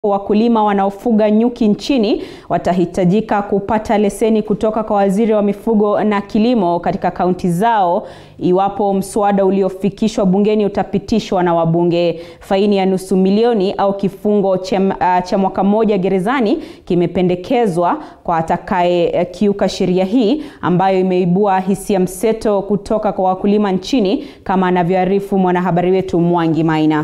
Wakulima wanaofuga nyuki nchini watahitajika kupata leseni kutoka kwa Waziri wa Mifugo na Kilimo katika kaunti zao iwapo mswada uliofikishwa bungeni utapitishwa na wabunge. Faini ya nusu milioni au kifungo cha mwaka mmoja gerezani kimependekezwa kwa atakaye kiuka sheria hii, ambayo imeibua hisia mseto kutoka kwa wakulima nchini, kama anavyoarifu mwanahabari wetu Mwangi Maina.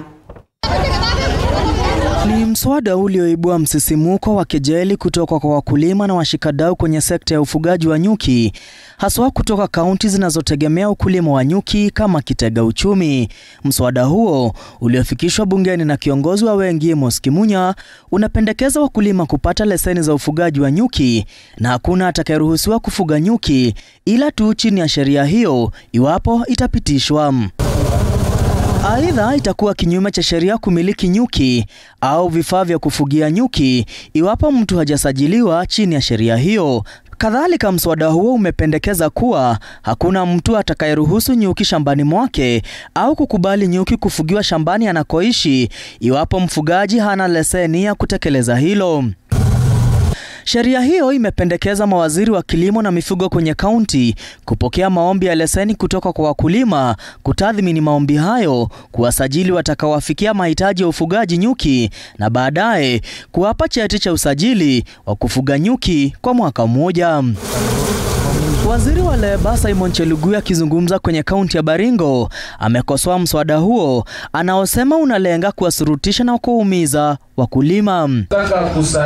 Ni mswada ulioibua msisimuko wa kejeli kutoka kwa wakulima na washikadau kwenye sekta ya ufugaji wa nyuki, haswa kutoka kaunti zinazotegemea ukulima wa nyuki kama kitega uchumi. Mswada huo uliofikishwa bungeni na kiongozi wa wengi Amos Kimunya unapendekeza wakulima kupata leseni za ufugaji wa nyuki, na hakuna atakayeruhusiwa kufuga nyuki ila tu chini ya sheria hiyo iwapo itapitishwa. Aidha, itakuwa kinyume cha sheria kumiliki nyuki au vifaa vya kufugia nyuki iwapo mtu hajasajiliwa chini ya sheria hiyo. Kadhalika, mswada huo umependekeza kuwa hakuna mtu atakayeruhusu nyuki shambani mwake au kukubali nyuki kufugiwa shambani anakoishi iwapo mfugaji hana leseni ya kutekeleza hilo. Sheria hiyo imependekeza mawaziri wa kilimo na mifugo kwenye kaunti kupokea maombi ya leseni kutoka kwa wakulima, kutathmini maombi hayo, kuwasajili watakaowafikia mahitaji ya ufugaji nyuki na baadaye kuwapa cheti cha usajili wa kufuga nyuki kwa mwaka mmoja. Waziri wa Leba Simon Chelugui akizungumza kwenye kaunti ya Baringo amekosoa mswada huo anaosema unalenga kuwasurutisha na kuumiza wakulima. Nataka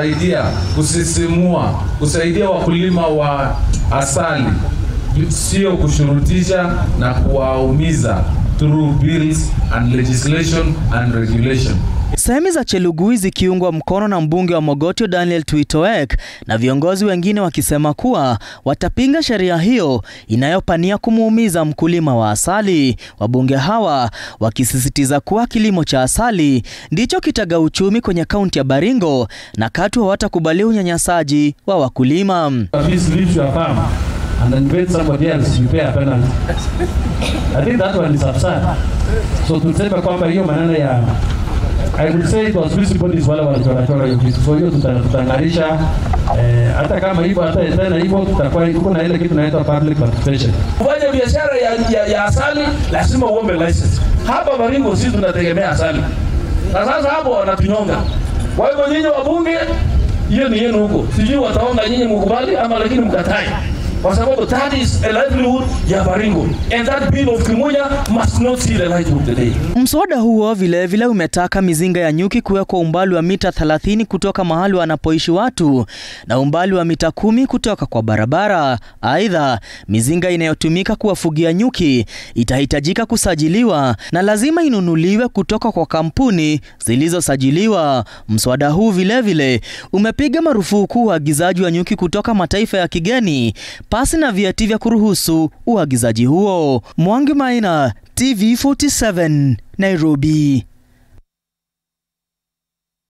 kusaidia wakulima wa asali, sio kushurutisha na kuwaumiza through bills and legislation and regulation. Sehemu za Chelugui zikiungwa mkono na mbunge wa Mogotio Daniel Tuitoek na viongozi wengine wakisema kuwa watapinga sheria hiyo inayopania kumuumiza mkulima wa asali. Wabunge hawa wakisisitiza kuwa kilimo cha asali ndicho kitega uchumi kwenye kaunti ya Baringo na katu hawatakubali unyanyasaji wa wakulima. And then pay somebody else, you pay a penalty. I think that one is absurd. So tuseme kwamba hiyo maneno ya I would say it was visible is wale wanachora hiyo. So hiyo tutangarisha hata kama hivyo hata tena hivyo tutakuwa kuna ile kitu inaitwa public participation. Kufanya biashara ya asali lazima uombe license. Hapa Baringo sisi tunategemea asali. Na sasa hapo wanatunyonga. Kwa hivyo nyinyi wabunge, hiyo ni yenu huko. Sijui wataona nyinyi mkubali ama lakini mkatai. Kwa sababu that is a livelihood ya Baringo, and that bill of Kimunya must not see the light of the day. Mswada huo vile umetaka mizinga ya nyuki kuwekwa umbali wa mita 30 kutoka mahali wanapoishi watu na umbali wa mita 10 kutoka kwa barabara. Aidha, mizinga inayotumika kuwafugia nyuki itahitajika kusajiliwa na lazima inunuliwe kutoka kwa kampuni zilizosajiliwa. Mswada huu vile umepiga marufuku uagizaji wa nyuki kutoka mataifa ya kigeni pasi na vyeti vya kuruhusu uagizaji huo. Mwangi Maina, TV47, Nairobi.